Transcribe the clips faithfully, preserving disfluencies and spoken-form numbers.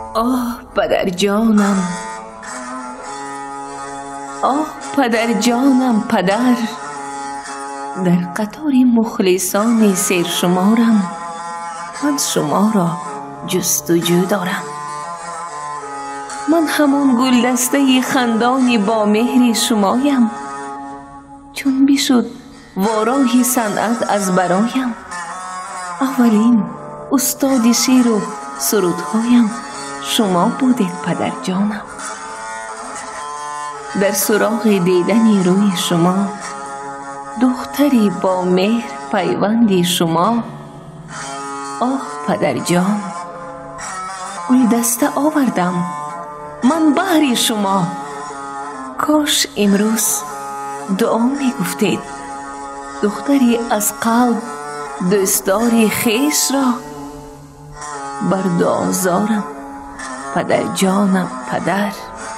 آه پدر جانم، آه پدر جانم پدر، در قطار مخلصان سیر شمارم، من شما را جستجو دارم. من همون گلدسته خندانی با مهری شمایم، چون بشد وارای صنعت از برایم. اولین استاد شعر و سرودهایم شما بودید پدر جانم. در سراغ دیدن روی شما، دختری با مهر پیوندی شما، آه پدر جان، گلدسته آوردم من بهر شما. کاش امروز دعا می گفتید، دختری از قلب دوستداری خویش را. بر دعا زارم پدر جانم پدر.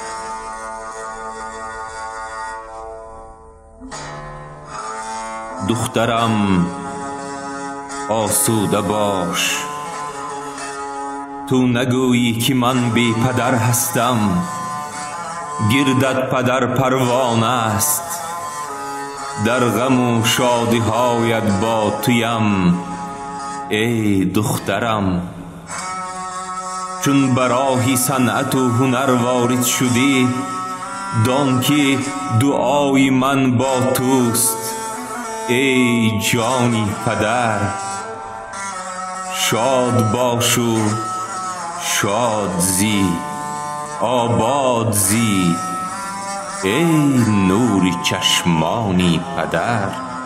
دخترم آسوده باش، تو نگویی که من بی پدر هستم. گردت پدر پروانه است، در غم و شادی هایت با تویم ای دخترم. چون برای صنعت و هنر وارد شدی، دان که دعای من با توست ای جانی پدر. شاد باش و شاد زی، آباد زی ای نور چشمانی پدر.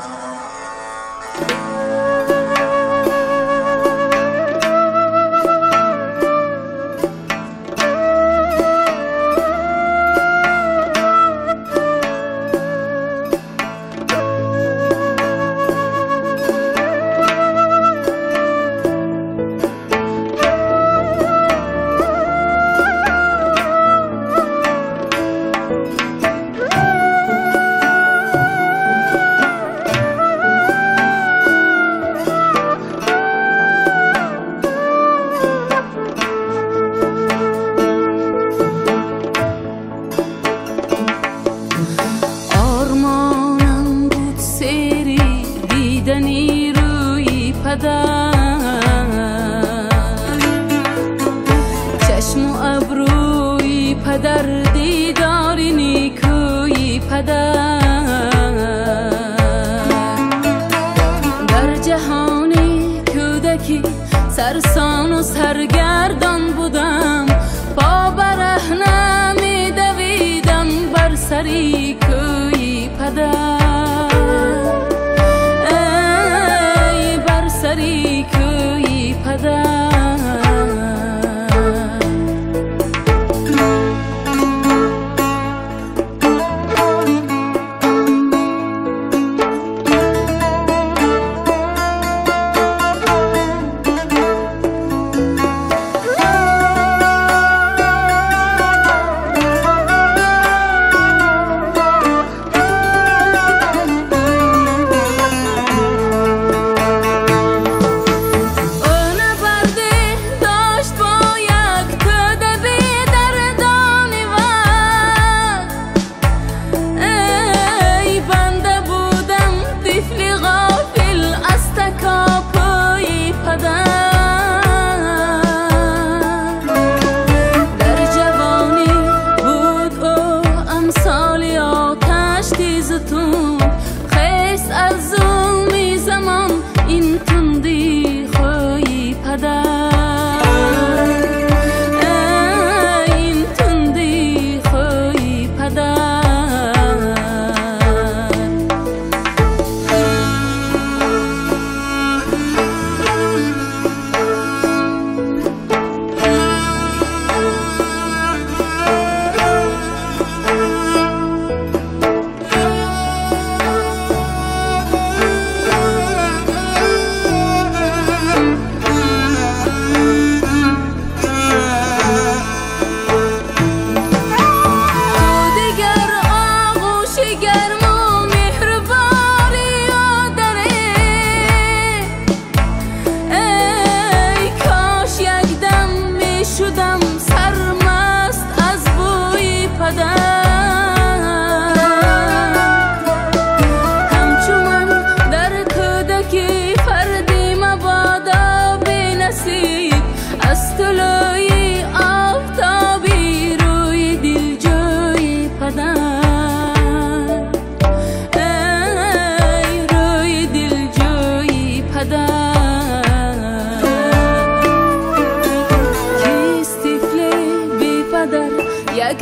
چشم و ابروی پدر، دیدار نیکوی پدر. در جهان کودکی سرسان و سرگردان بودم، پا برهنه می دویدم بر سری کوی پدر. ای بر سری کوی پدر.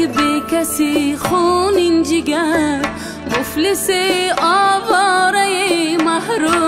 بی کسی خونین جگر، مفلس آواره محروم